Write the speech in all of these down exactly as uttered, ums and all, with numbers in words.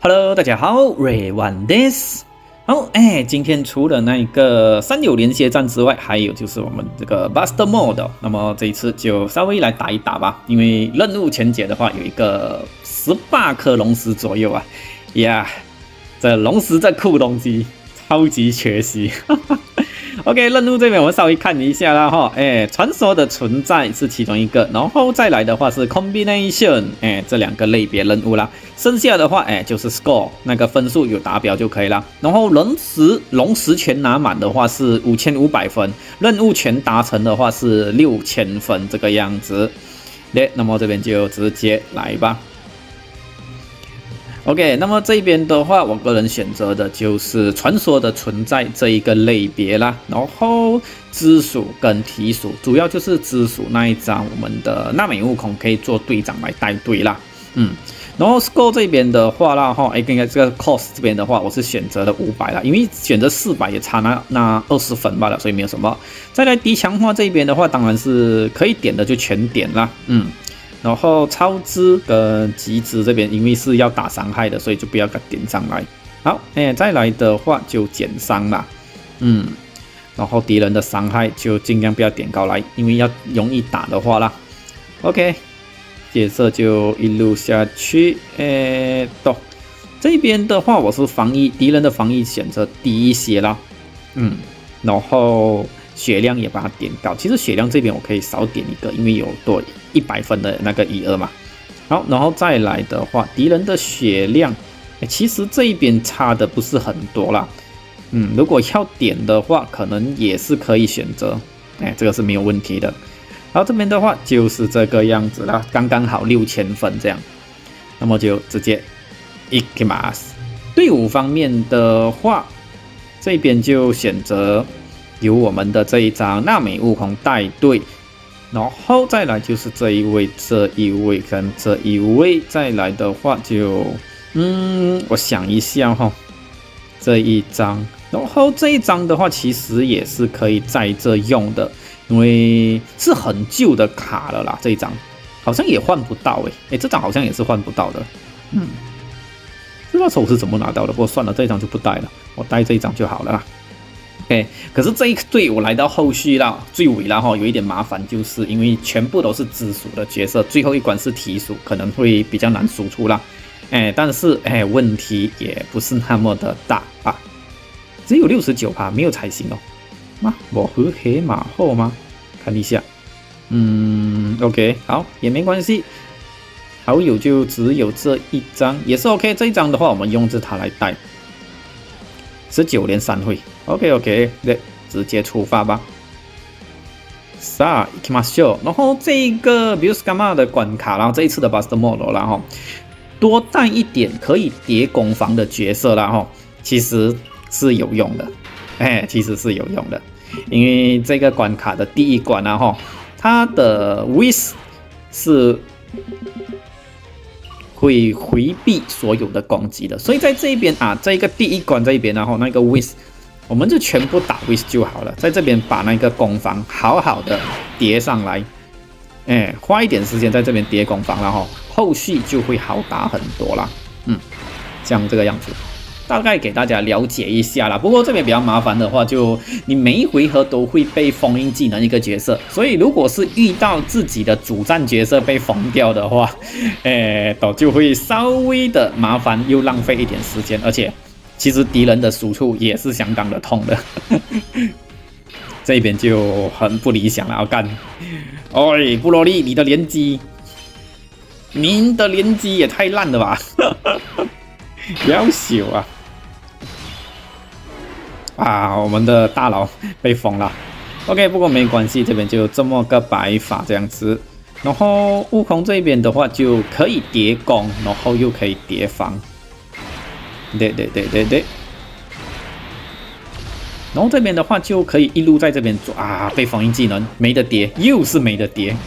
Hello， 大家好，瑞万 this。好，哎，今天除了那个三友连接战之外，还有就是我们这个 Buster Mode。那么这一次就稍微来打一打吧，因为任务前解的话有一个十八颗龙石左右啊，呀、yeah, ，这龙石这酷东西超级缺席。OK， 任务这边我们稍微看一下啦哈，哎，传说的存在是其中一个，然后再来的话是 combination， 哎，这两个类别任务啦，剩下的话哎就是 score 那个分数有达标就可以了，然后龙石龙石全拿满的话是五千五百分，任务全达成的话是六千分这个样子，对，那么这边就直接来吧。OK， 那么这边的话，我个人选择的就是传说的存在这一个类别啦。然后知属跟体属，主要就是知属那一张，我们的纳美悟空可以做队长来带队啦。嗯，然后 score 这边的话啦，哈，哎，应该这个 cost 这边的话，我是选择了五百啦，因为选择四百也差那那二十分罢了，所以没有什么。再来低强化这边的话，当然是可以点的就全点啦。嗯。然后超支跟极支这边，因为是要打伤害的，所以就不要给它点上来。好，哎，再来的话就减伤啦，嗯，然后敌人的伤害就尽量不要点高来，因为要容易打的话啦。OK， 接着就一路下去，哎，到这边的话，我是防御敌人的防御选择低一些啦，嗯，然后血量也把它点高。其实血量这边我可以少点一个，因为有多一百分的那个一二嘛。好，然后再来的话，敌人的血量，其实这一边差的不是很多啦。嗯，如果要点的话，可能也是可以选择，哎，这个是没有问题的。然后这边的话就是这个样子啦，刚刚好六千分这样。那么就直接いきます。队伍方面的话，这边就选择由我们的这一张纳美悟空带队。然后再来就是这一位、这一位跟这一位，再来的话就，嗯，我想一下哈，这一张，然后这一张的话其实也是可以在这用的，因为是很旧的卡了啦，这一张好像也换不到诶，诶，这张好像也是换不到的，嗯，不知道我是怎么拿到的，不过算了，这一张就不带了，我带这一张就好了啦。OK， 可是这一队我来到后续啦，最尾啦哈，有一点麻烦，就是因为全部都是知属的角色，最后一关是体属，可能会比较难输出啦。哎，但是哎，问题也不是那么的大啊，只有 百分之六十九， 没有彩星哦。那我和黑马后吗？看一下，嗯 ，OK， 好，也没关系，好友就只有这一张，也是 OK。这一张的话，我们用着它来带。十九连三会 ，OK OK， 对，直接出发吧。さあ、行きましょう。然后这个比如干嘛的关卡，然后这一次的 Buster Mode 然后多带一点可以叠攻防的角色啦哈，其实是有用的，哎，其实是有用的，因为这个关卡的第一关啊哈，它的 Whis 是会回避所有的攻击的，所以在这一边啊，这个第一关这一边然后那个 Whis， 我们就全部打 Whis 就好了，在这边把那个攻防好好的叠上来，哎，花一点时间在这边叠攻防，然后后续就会好打很多啦，嗯，像这个样子。大概给大家了解一下啦，不过这边比较麻烦的话，就你每一回合都会被封印技能一个角色，所以如果是遇到自己的主战角色被封掉的话，诶，都就会稍微的麻烦又浪费一点时间，而且其实敌人的输出也是相当的痛的，这边就很不理想了，我干，哎，布罗利，你的连击，您的连击也太烂了吧，要朽啊！啊，我们的大佬被封了 ，OK， 不过没关系，这边就这么个摆法这样子。然后悟空这边的话就可以叠攻，然后又可以叠防，对对对对对。然后这边的话就可以一路在这边做啊，被封印技能没得叠，又是没得叠。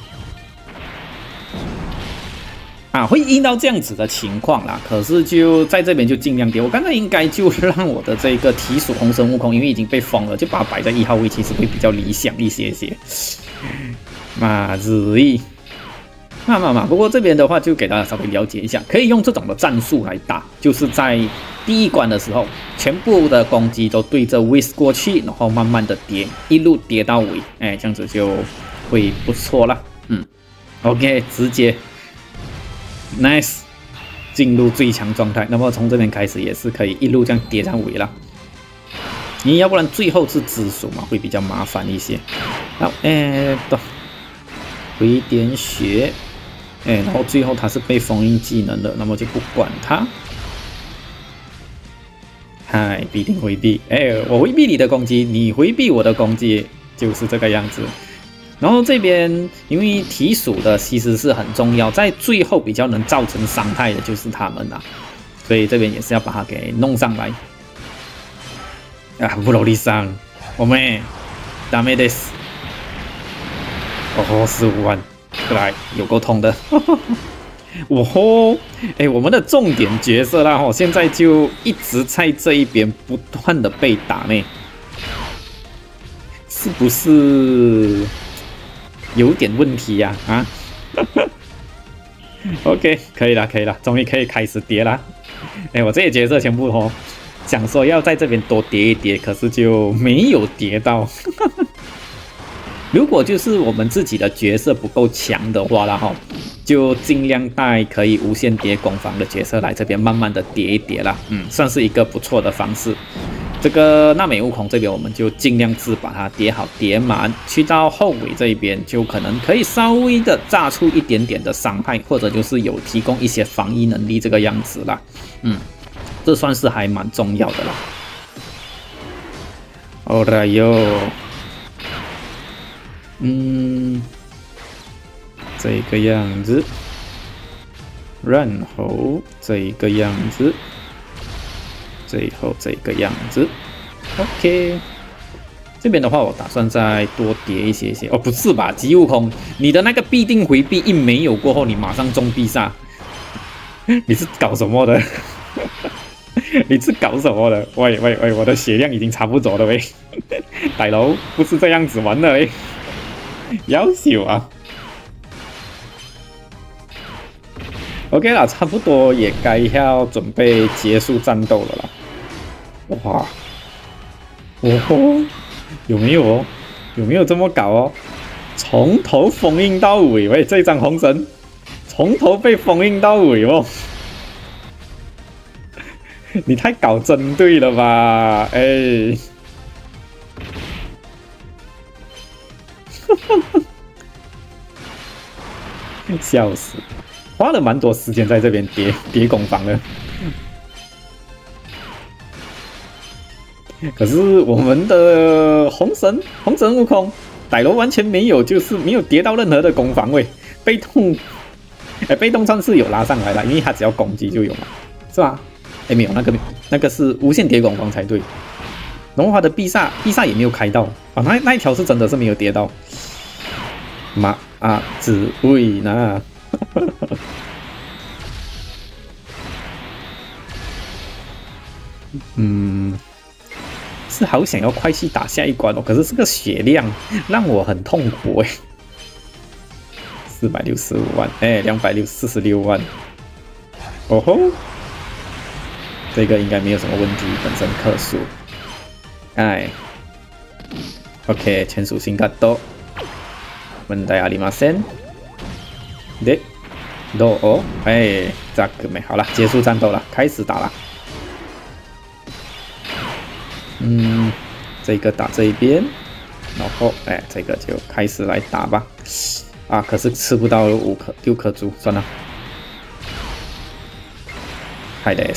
啊，会遇到这样子的情况啦，可是就在这边就尽量叠。我刚才应该就让我的这个体属红神悟空，因为已经被封了，就把它摆在一号位，其实会比较理想一些些。马子意嘛嘛嘛，不过这边的话就给大家稍微了解一下，可以用这种的战术来打，就是在第一关的时候，全部的攻击都对着 whisk 过去，然后慢慢的叠，一路叠到尾，哎，这样子就会不错了。嗯 ，OK， 直接 nice 进入最强状态。那么从这边开始也是可以一路这样叠上尾了。你要不然最后是紫薯嘛，会比较麻烦一些。好，哎，对，回点血。哎，然后最后他是被封印技能的，那么就不管他。嗨，必定回避。哎，我回避你的攻击，你回避我的攻击，就是这个样子。然后这边因为提鼠的其实是很重要，在最后比较能造成伤害的就是他们啦，所以这边也是要把它给弄上来。啊，不劳力上，我们ダメです。哦，十五万。来，有够痛的，哇吼！哎，我们的重点角色啦，吼，现在就一直在这一边不断的被打呢，是不是有点问题呀？啊，啊？OK， 可以了，可以了，终于可以开始叠了。哎，我这些角色全部哦，想说要在这边多叠一叠，可是就没有叠到。如果就是我们自己的角色不够强的话啦哈，就尽量带可以无限叠攻防的角色来这边慢慢的叠一叠啦，嗯，算是一个不错的方式。这个纳美悟空这边我们就尽量是把它叠好叠满，去到后尾这一边就可能可以稍微的炸出一点点的伤害，或者就是有提供一些防御能力这个样子啦，嗯，这算是还蛮重要的啦。好了哟。嗯，这个样子，然后这个样子，最后这个样子 ，OK。这边的话，我打算再多叠一些些。哦，不是吧，极悟空，你的那个必定回避一没有过后，你马上中必杀，你是搞什么的？你是搞什么的？喂喂喂，我的血量已经差不多了喂，大佬不是这样子玩的喂。要求啊 ，OK 啦，差不多也该要准备结束战斗了啦。哇，哦，有没有哦？有没有这么搞哦？从头封印到尾，喂，这张红绳从头被封印到尾哦。你太搞针对了吧？哎。笑死，花了蛮多时间在这边叠叠攻防的。可是我们的红神红神悟空歹罗完全没有，就是没有叠到任何的攻防位，被动，哎，被动算是有拉上来了，因为他只要攻击就有嘛，是吧？哎，没有，那个那个是无限叠攻防才对。然后他的必杀必杀也没有开到啊，那那一条是真的是没有叠到。马啊子位呢？嗯，是好想要快去打下一关哦，可是这个血量让我很痛苦哎。四百六十五万，哎，两百六四十六万。哦吼，这个应该没有什么问题，本身克数。哎 ，OK， 全属性格多。問題ありません。で、どう？哎，这个没好了，结束战斗了，开始打了。嗯，这个打这一边，然后哎，这个就开始来打吧。啊，可是吃不到五颗六颗珠，算了。はいです。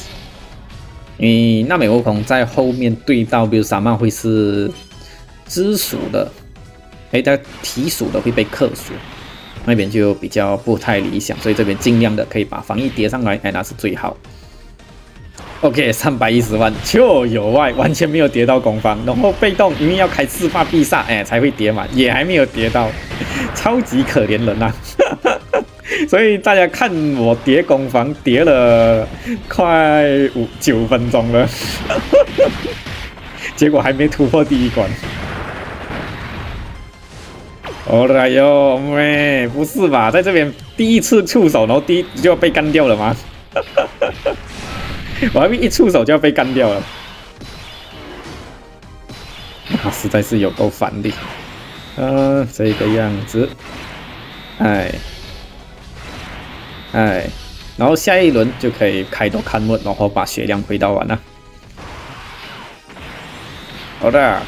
因为纳美悟空在后面对到，比如萨曼会是知属的。哎，它提属的会被克数，那边就比较不太理想，所以这边尽量的可以把防御叠上来，哎，那是最好。OK， 三百一十万就有外，完全没有叠到攻防，然后被动因为要开四发必杀，哎，才会叠满，也还没有叠到，超级可怜人呐、啊！所以大家看我叠攻防叠了快五九分钟了，结果还没突破第一关。 哦来哟，喂，不是吧？在这边第一次出手，然后第一就要被干掉了吗？我还没一出手就要被干掉了，啊，实在是有够烦的。嗯、呃，这个样子，哎，哎，然后下一轮就可以开多看目，然后把血量回到完了。好的。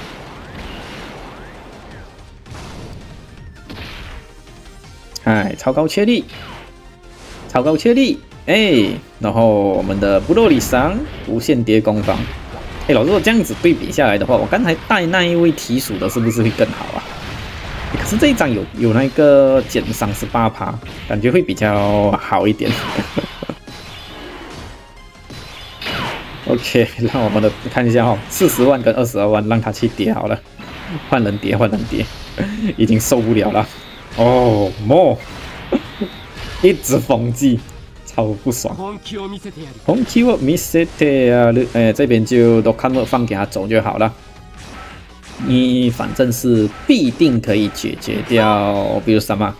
哎，超高确立，超高确立，哎，然后我们的布洛里桑无限叠攻防，哎，老师，我这样子对比下来的话，我刚才带那一位提属的是不是会更好啊？可是这一张有有那个减伤十八趴，感觉会比较好一点。OK， 让我们的看一下哈、哦，四十万跟二十二万，让他去叠好了，换人叠，换人叠，已经受不了了。哦，莫，一直封记，超不爽。红旗我見せてやる，哎，这边就都看不放给他走就好了。你反正是必定可以解决掉，比如什么？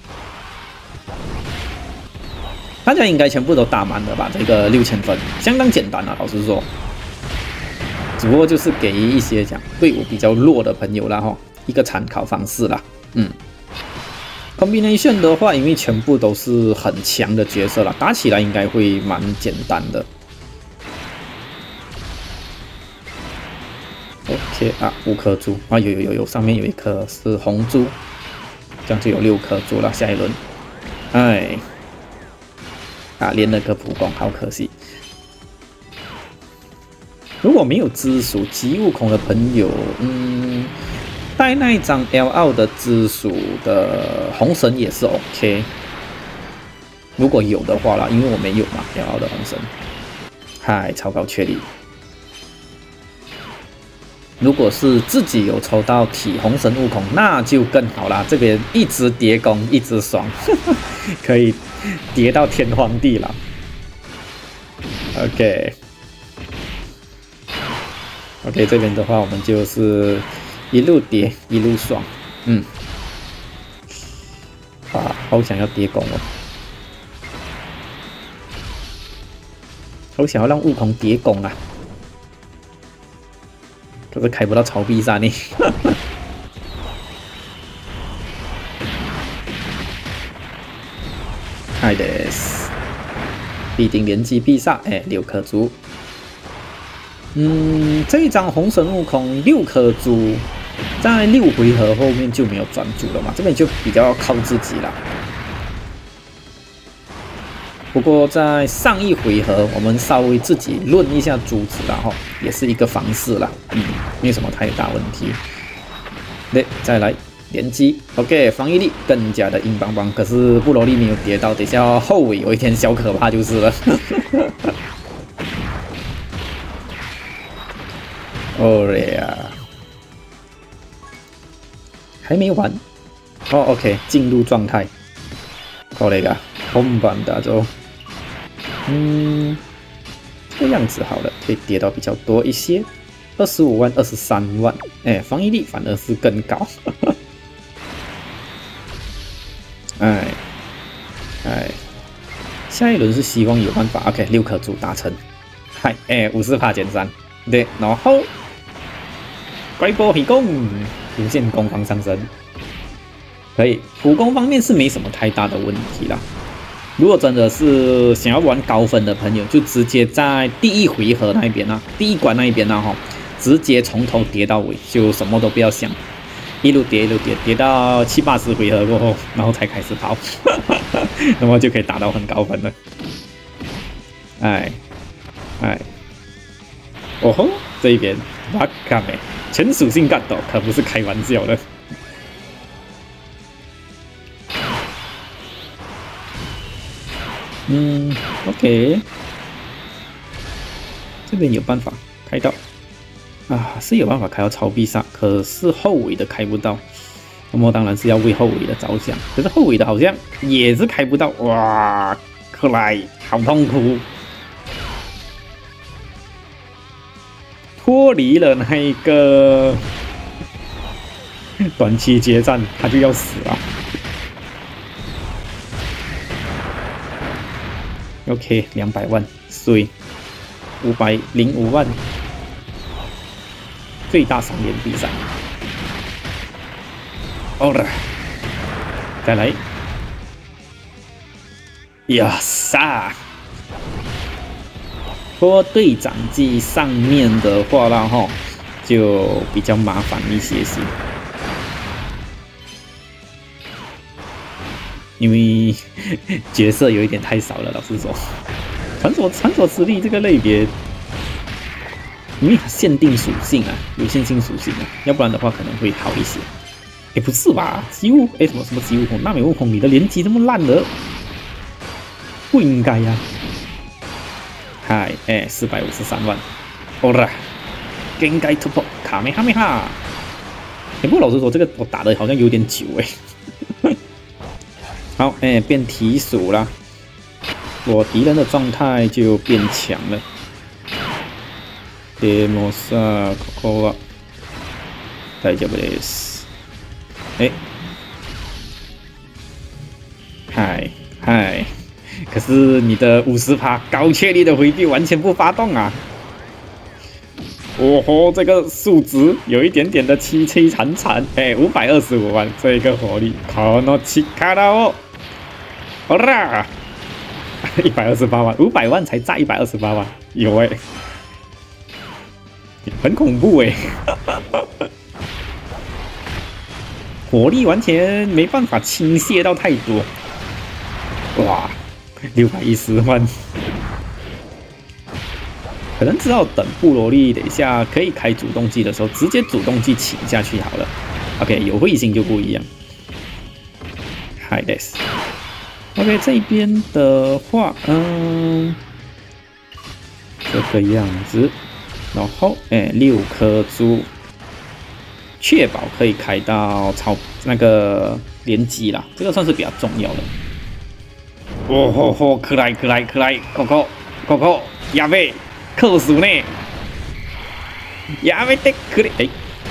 大家应该全部都打满了吧？这个六千分相当简单啊，老实说。只不过就是给一些讲队伍比较弱的朋友啦哈，一个参考方式啦，嗯。Combination 的话，因为全部都是很强的角色了，打起来应该会蛮简单的。OK 啊，五颗珠啊，有有有有，上面有一颗是红珠，这样就有六颗珠了。下一轮，哎，啊，连了个普攻，好可惜。如果没有知属极悟空的朋友，嗯。带那一张 L 二的知属的红神也是 OK， 如果有的话啦，因为我没有嘛 ，L 二的红神，嗨，超高确立。如果是自己有抽到体红神悟空，那就更好啦，这边一直叠攻，一直爽，可以叠到天荒地老。OK，OK， OK， 这边的话，我们就是。一路叠一路爽，嗯，啊，好想要叠攻哦，好想要让悟空叠攻啊，可是开不到超必杀呢。嗨的，必定连击必杀，哎，六颗珠。嗯，这一张红神悟空六颗珠。在六回合后面就没有专注了嘛，这边就比较靠自己了。不过在上一回合，我们稍微自己论一下珠子然后也是一个方式啦，嗯，没有什么太大问题。对，再来连击 ，OK， 防御力更加的硬邦邦，可是布罗利没有跌到，等下后尾有一天小可怕就是了。哦呀！还没完哦 ，OK， 进入状态。これが本番だぞ。嗯，这个样子好了，可以跌到比较多一些，二十五万、二十三万，哎，防御力反而是更高。哎，哎，下一轮是希望有办法 ，OK， 六颗珠达成。嗨，哎，五十趴减三，对，然后怪波皮攻。无限攻防上升，可以普攻方面是没什么太大的问题啦。如果真的是想要玩高分的朋友，就直接在第一回合那一边啊，第一关那一边啊哈，直接从头叠到尾，就什么都不要想，一路叠一路叠，叠到七八十回合过后，然后才开始跑，那么就可以打到很高分了。哎，哎，哦吼，这一边哇卡美。全属性干斗可不是开玩笑的。嗯 ，OK， 这边有办法开到啊，是有办法开到超必杀，可是后尾的开不到。那么当然是要为后尾的着想，可是后尾的好像也是开不到，哇，克莱好痛苦。脱离了那一个短期决战他就要死了。OK， 两百万，水五百零五万，最大赏脸比赛。好了，再来。呀撒！不过队长机上面的话啦，哈，就比较麻烦一些些。 因为角色有一点太少了，老实说，传说传说之力这个类别，因为它限定属性啊，有限性属性啊，要不然的话可能会好一些。也不是吧？机悟哎，什么什么机悟空？纳美悟空，你的连击这么烂的，不应该呀、啊。嗨，哎，四百五十三万，好了，应该突破卡梅哈梅哈。哎，不过老实说，这个我打的好像有点久哎。好，哎、欸，变提鼠啦，我敌人的状态就变强了。デモさ、ここは大丈夫です。哎，嗨嗨，可是你的五十趴高确率的回避完全不发动啊！哦吼，这个数值有一点点的凄凄惨惨。哎，五百二十五万，这个火力，この力を。 好啦，一百二十八万，五百万才炸一百二十八万，有哎、欸，很恐怖哎、欸，火力完全没办法倾泻到太多，哇，六百一十万，可能只好等布罗利等一下可以开主动技的时候，直接主动技请下去好了。OK， 有彗星就不一样。Hi this。 OK， 这边的话，嗯，这个样子，然后哎，六颗珠，确保可以开到超那个连击啦，这个算是比较重要的。哦吼吼，可来可来可来，扣扣扣扣，亚贝克数呢？亚贝的可来，哎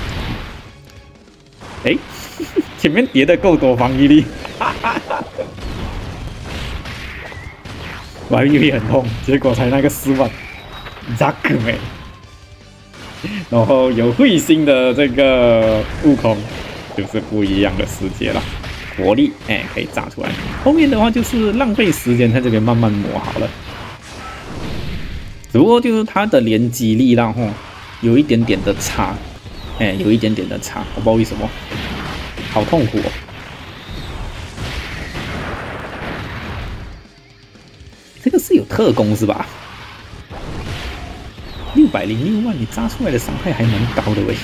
哎，前面叠的够多防御力，哈哈哈。 我还以为很痛，结果才那个四万，扎克美。然后有彗星的这个悟空，就是不一样的世界了。火力哎、欸、可以炸出来，后面的话就是浪费时间在这边慢慢磨好了。只不过就是它的连击力量吼有一点点的差，哎、欸、有一点点的差，我不知道为什么，好痛苦哦。 这个是有特工是吧？六百零六万，你炸出来的伤害还蛮高的喂。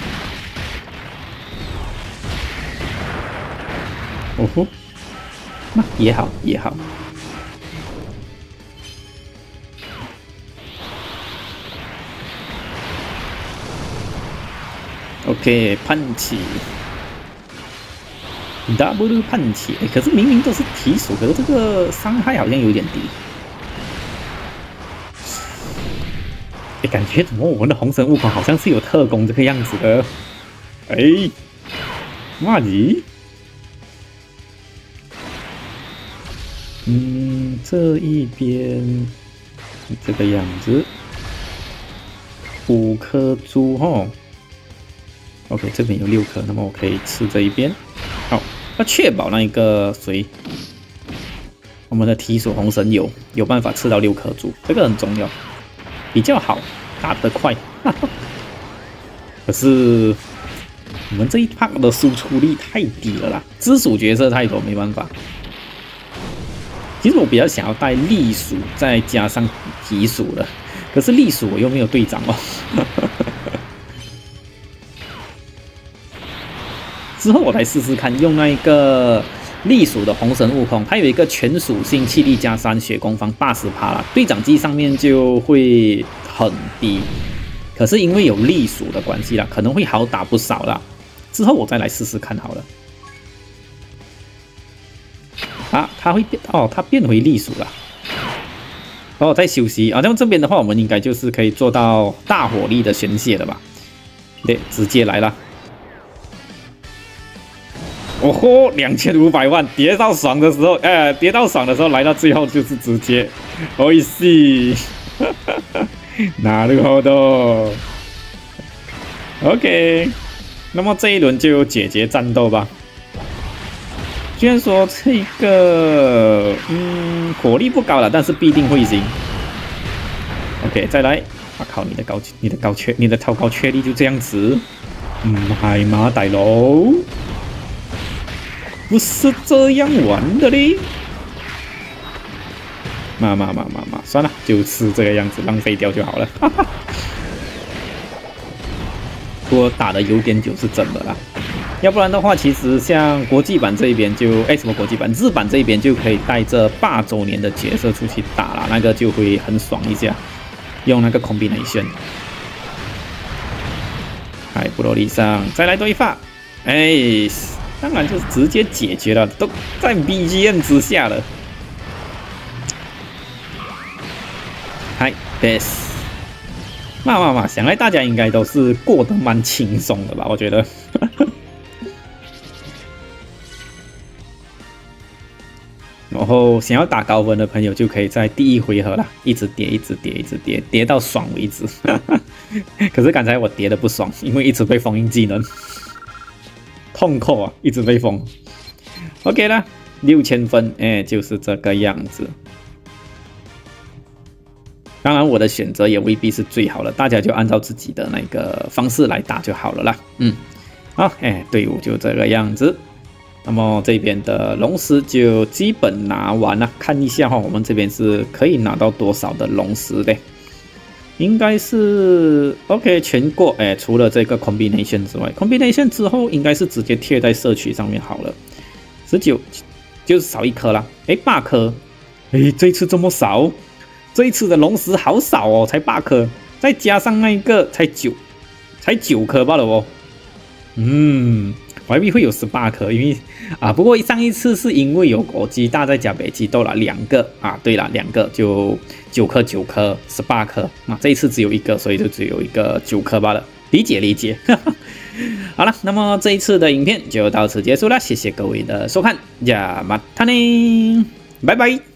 哦吼，那也好也好。OK， 喷起 ，double 喷起，哎，可是明明都是提手，可是这个伤害好像有点低。 哎，感觉怎么我们的红神悟空好像是有特工这个样子的？哎，妈的！嗯，这一边这个样子，五颗珠哈。OK， 这边有六颗，那么我可以吃这一边。好，要确保那一个谁，我们的提索红神有有办法吃到六颗珠，这个很重要。 比较好，打得快，可是我们这一 part 的输出力太低了啦，支属角色太多，没办法。其实我比较想要带栗鼠，再加上提鼠的，可是栗鼠我又没有队长哦。之后我来试试看，用那一个。 隶属的红神悟空，它有一个全属性气力加三血攻防八十趴啦，队长技上面就会很低。可是因为有隶属的关系啦，可能会好打不少啦。之后我再来试试看好了。啊，它会变哦，它变回隶属了。哦，在休息啊，那么这边的话，我们应该就是可以做到大火力的宣泄了吧？对，直接来了。 哦吼，两千五百万，跌到爽的时候，哎，跌到爽的时候，来到最后就是直接，おいしい。なるほど。OK， 那么这一轮就解决战斗吧。虽然说这个，嗯，火力不高了，但是必定会赢。OK， 再来。我、啊、靠，你的高，你的高确，你的超高确率就这样子。唔係嘛，大佬，不是这样玩的嘞。嘛嘛嘛嘛嘛，算了，就是这个样子，浪费掉就好了。哈哈。不过打的有点久是真的啦，要不然的话，其实像国际版这一边就，哎，什么国际版，日版这一边就可以带着八周年的角色出去打了，那个就会很爽一下，用那个 combination。哎，布洛利上再来多一发，哎，当然就是直接解决了，都在 B G M 之下了。嗨 ，best。嘛嘛嘛，想来大家应该都是过得蛮轻松的吧？我觉得。然后想要打高分的朋友就可以在第一回合啦，一直叠，一直叠，一直叠，叠到爽为止。可是刚才我叠的不爽，因为一直被封印技能，痛扣啊，一直被封。OK 啦，六千分，哎，就是这个样子。当然，我的选择也未必是最好的，大家就按照自己的那个方式来打就好了啦。嗯，好，哎，队伍就这个样子。那么这边的龙石就基本拿完了，看一下哈，我们这边是可以拿到多少的龙石嘞？应该是 OK 全过，哎，除了这个 combination 之外 ，combination 之后应该是直接贴在社区上面好了。十九就是少一颗啦，哎，八颗，哎，这次这么少。这一次的龙石好少哦，才八颗，再加上那一个才九，才九颗罢了哦。嗯，我还以为会有十八颗，因为啊，不过上一次是因为有国际大再加北极斗了两个啊，对了，两个就九颗九颗十八颗啊，这一次只有一个，所以就只有一个九颗罢了，理解理解。好了，那么这一次的影片就到此结束了，谢谢各位的收看，呀马他呢，拜拜。